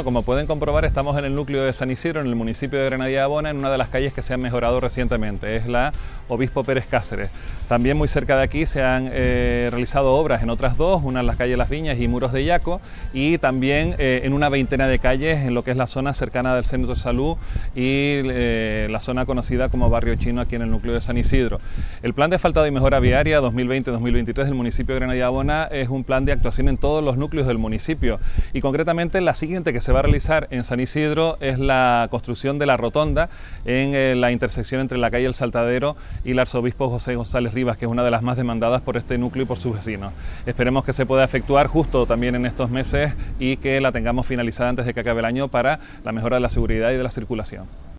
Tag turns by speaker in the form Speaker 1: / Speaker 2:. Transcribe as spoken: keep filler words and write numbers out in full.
Speaker 1: Bueno, como pueden comprobar, estamos en el núcleo de San Isidro, en el municipio de Granadilla de Abona, en una de las calles que se han mejorado recientemente, es la Obispo Pérez Cáceres. También muy cerca de aquí se han eh, realizado obras en otras dos, una en la calle Las Viñas y Muros de Yaco, y también eh, en una veintena de calles en lo que es la zona cercana del Centro de Salud y eh, la zona conocida como Barrio Chino aquí en el núcleo de San Isidro. El plan de asfaltado y mejora viaria dos mil veinte dos mil veintitrés del municipio de Granadilla de Abona es un plan de actuación en todos los núcleos del municipio, y concretamente la siguiente que se va a realizar en San Isidro es la construcción de la rotonda en eh, la intersección entre la calle El Saltadero y el arzobispo José González Rivas, que es una de las más demandadas por este núcleo y por sus vecinos. Esperemos que se pueda efectuar justo también en estos meses y que la tengamos finalizada antes de que acabe el año para la mejora de la seguridad y de la circulación.